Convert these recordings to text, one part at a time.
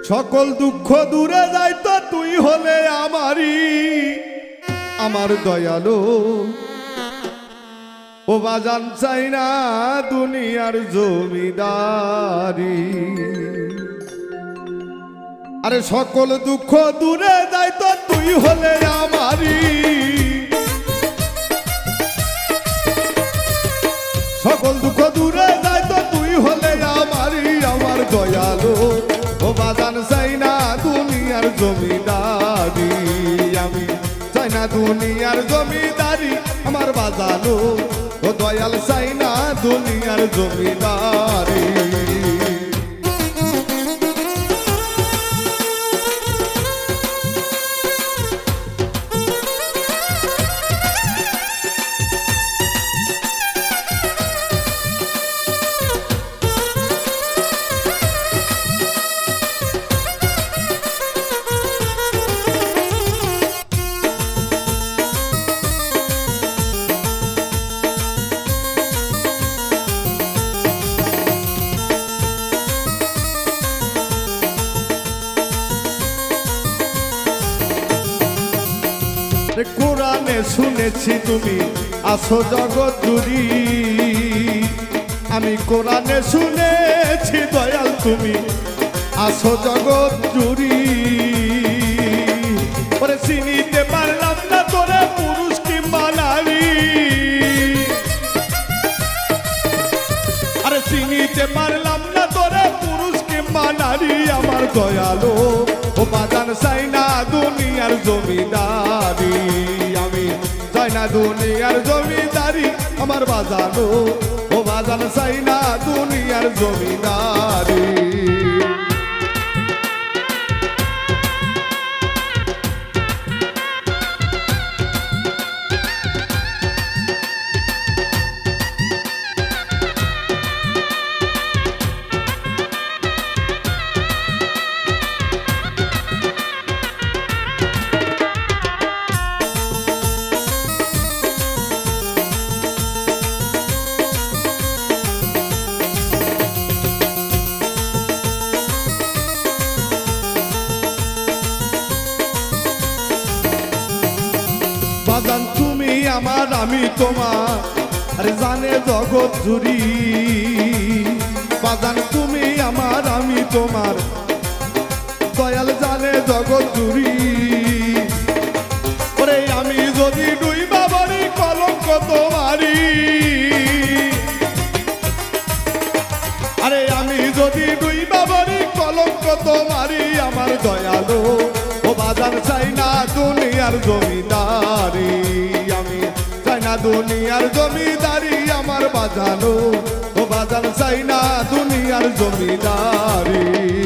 সকল দুঃখ দূরে যাইতো তুই হলে আমারই আমার দয়ালু ও বাজান চাই না দুনিয়ার জমিদারি আরে সকল দুঃখ দূরে যাইতো তুই হলে আমারই সকল দুঃখ দূরে যাইতো তুই হলে আমারই আমার দয়ালু ও বাজান চাই না দুনিয়ার জমিদারি আমি চাই না দুনিয়ার জমিদারি আমার বাজানো ও দয়াল চাই না দুনিয়ার জমিদারি কোরআনে শুনেছি তুমি আসো জগৎ জুড়ি আমি কোরআনে শুনেছি দয়াল তুমি আসো জগৎ জুড়ি ওরে চিনিতে পারলাম না তোরে পুরুষ কিংবা নারী আরে চিনিতে পারলাম না তোরে পুরুষ কিংবা নারী আমার দয়ালু ও বাজান চাই না দুনিয়ার জমিদারি আমি চাই না দুনিয়ার জমিদারি আমার বাজানো ও বাজান চাই না দুনিয়ার জমিদারি বাজান তুমি আমার আমি তোমার আরে জানে জগৎ জুড়ি বাজান তুমি আমার আমি তোমার দয়াল জানে জগৎ জুড়ি ওরে আমি যদি ডুইবা বলি কলঙ্ক তোমারি আরে আমি যদি ডুইবা বলি কলঙ্ক তোমারি আমার দয়ালু ও বাজান চাই না দুনিয়ার জমিদারি আমি চাই না দুনিয়ার জমিদারি আমার বাজানো ও বাজান চাই না দুনিয়ার জমিদারি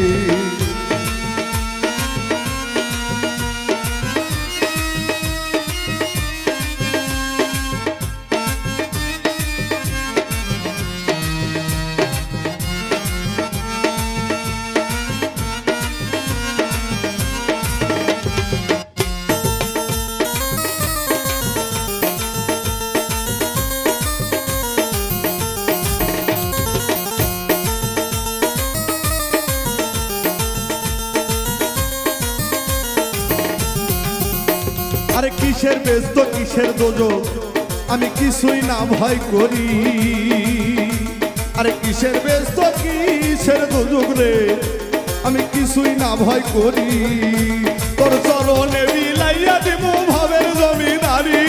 আরে কিসের ব্যস্ত কিসের দোজক আমি কিছুই না ভয় করি আরে কিসের ব্যস্ত কিসের দোজক রে আমি কিছুই না ভয় করি তোর চরণে বিলাইয়া দিব ভাবের জমিদারি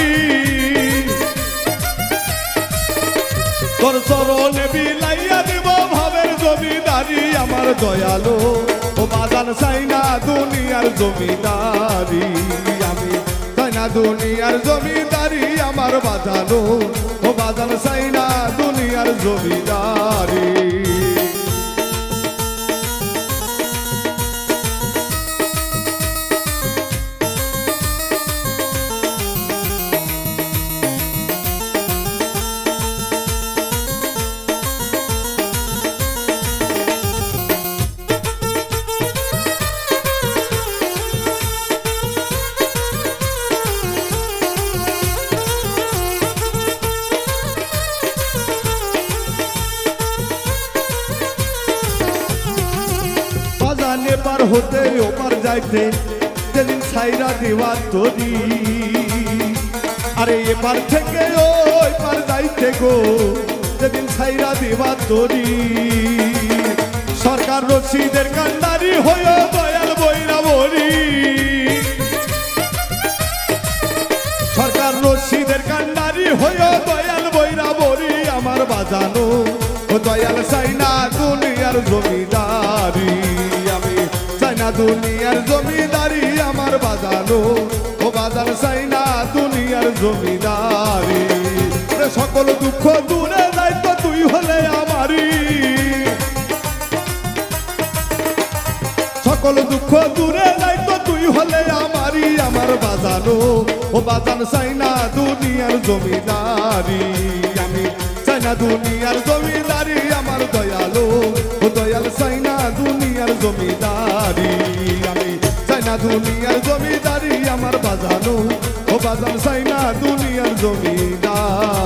তোর চরণে বিলাইয়া দিব ভাবের জমিদারি আমার দয়ালু ও বাজান চাই না দুনিয়ার জমিদারি আমি চাই না দুনিয়ার জমিদারি আমার বাজানো ও বাজান চাই না দুনিয়ার জমিদারি এপার হতে ওপার যাইতে যেদিন ছাইরা দেওয়া তরি আরে এপার থেকে ওই পার যাইতে গো যেদিন ছাইরা দেওয়া তরি সরকার রশিদের কান্ডারি হয়ে দয়াল বইরা বরি সরকার রশিদের কান্ডারি হয়ে দয়াল বইরা বরি আমার বাজানো ও দয়াল চাই না দুনিয়ার জমিদারি আমি চাই না দুনিয়ার জমিদারি আমার বাজানো ও বাজার চাই না দুনিয়ার জমিদারি সকল দুঃখ দূরে যাই তো তুই হলে আমারি সকল দুঃখ দূরে যাই তো তুই হলে আমারি আমার বাজানো ও বাজান চাই না দুনিয়ার জমিদারি আমি চাই না দুনিয়ার জমিদারি আমার দয়ালো ও দয়াল চাই না দুনিয়ার জমিদারি আমি চাই না দুনিয়ার জমিদারি আমার বাজানো ও বাজান চাই না দুনিয়ার জমিদারি